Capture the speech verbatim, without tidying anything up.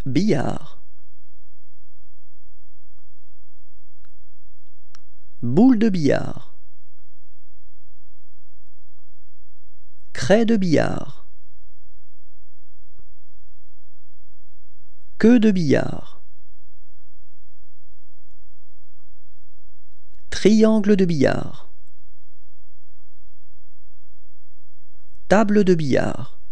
billard, boule de billard, craie de billard, queue de billard, triangle de billard, table de billard.